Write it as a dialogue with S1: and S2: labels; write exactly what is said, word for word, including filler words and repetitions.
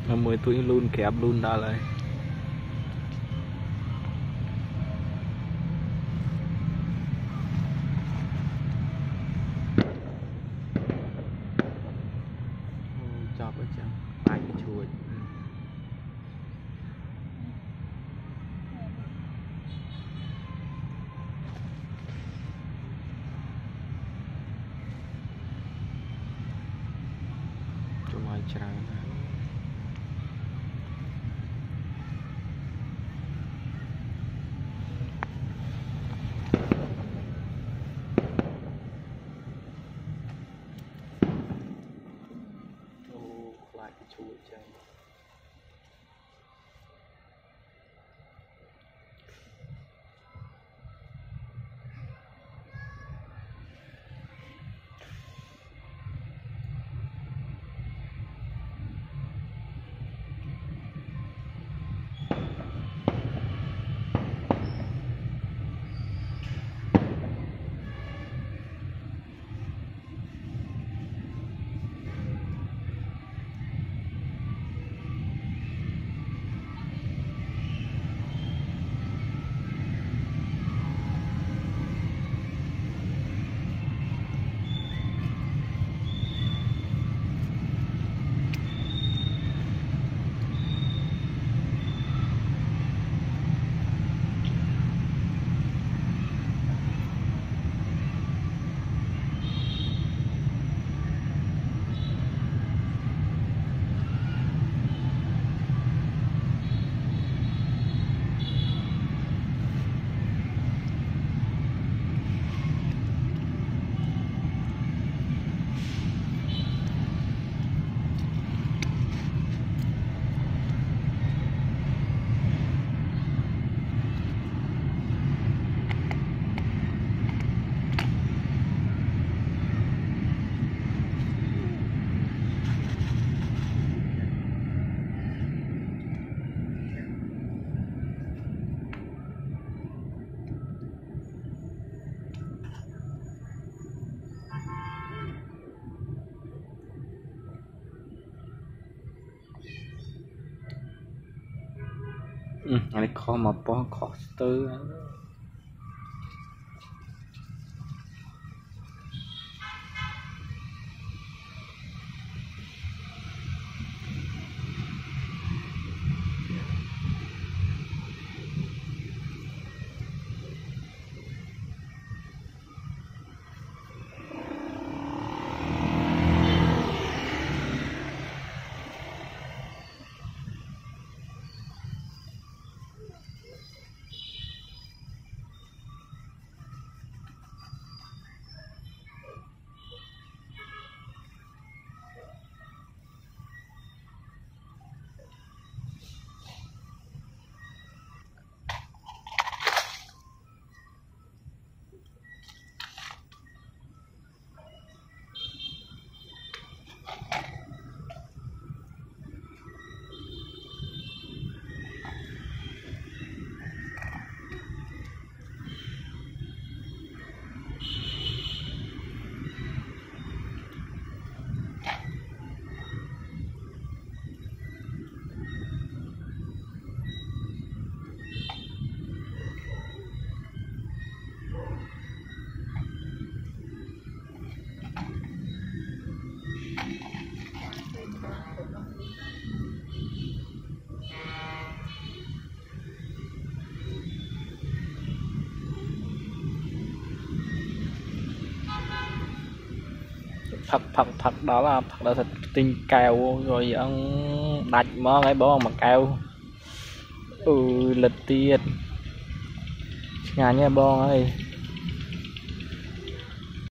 S1: mười tuổi luôn kẹp luôn đã lại chọc ở trong ai cái chuột cho mai trang lại cái chuột trang ừ, anh có mà bỏ khó tư thật thật thật đó là thật là thật tinh kèo rồi ông đặt mơ cái bố mà kèo ừ lịch tiền nhà nha bông ơi